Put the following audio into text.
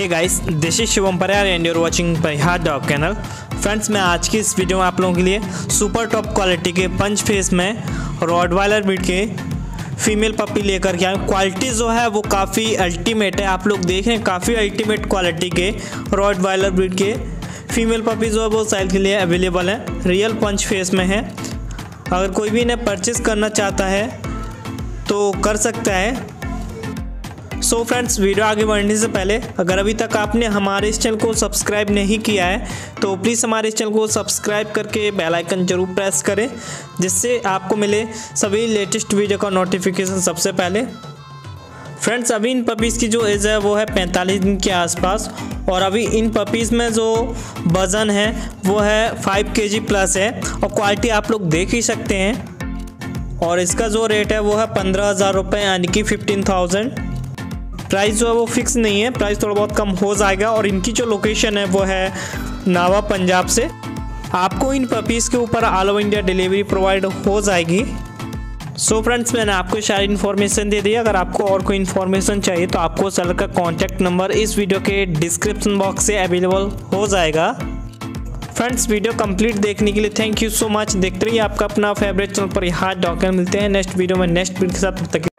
Hey guys, this is Shivam Parihar and you're watching Parihar dog channel. Friends, मैं आज की इस वीडियो में आप लोगों के लिए सुपर टॉप क्वालिटी के पंच फेस में रॉटवाइलर ब्रीड के फीमेल पपी लेकर के आए। क्वालिटी जो है वो काफ़ी अल्टीमेट है। आप लोग देख रहे हैं, काफ़ी अल्टीमेट क्वालिटी के रॉटवाइलर ब्रीड के फीमेल पपी जो है वो सेल के लिए अवेलेबल है। रियल पंच फेस में है। अगर कोई भी इन्हें परचेज़ करना चाहता है तो कर सकता है। सो फ्रेंड्स, वीडियो आगे बढ़ने से पहले अगर अभी तक आपने हमारे इस चैनल को सब्सक्राइब नहीं किया है तो प्लीज़ हमारे इस चैनल को सब्सक्राइब करके बेल आइकन जरूर प्रेस करें, जिससे आपको मिले सभी लेटेस्ट वीडियो का नोटिफिकेशन सबसे पहले। फ्रेंड्स, अभी इन पपीज़ की जो एज है वो है 45 दिन के आसपास, और अभी इन पपीज़ में जो वज़न है वो है 5 kg प्लस है, और क्वालिटी आप लोग देख ही सकते हैं। और इसका जो रेट है वो है 15,000 रुपये, यानी कि 15,000। प्राइस जो है वो फिक्स नहीं है, प्राइस थोड़ा बहुत कम हो जाएगा। और इनकी जो लोकेशन है वो है नावा, पंजाब से। आपको इन पपीज़ के ऊपर all over India delivery provide हो जाएगी। सो फ्रेंड्स, मैंने आपको सारी इन्फॉर्मेशन दे दी। अगर आपको और कोई इन्फॉर्मेशन चाहिए तो आपको सेलर का कॉन्टैक्ट नंबर इस वीडियो के डिस्क्रिप्शन बॉक्स से अवेलेबल हो जाएगा। फ्रेंड्स, वीडियो कंप्लीट देखने के लिए थैंक यू सो मच। देखते रहिए आपका अपना favourite channel Parihar dog channel. मिलते हैं नेक्स्ट वीडियो में नेक्स्ट वीडियो के साथ।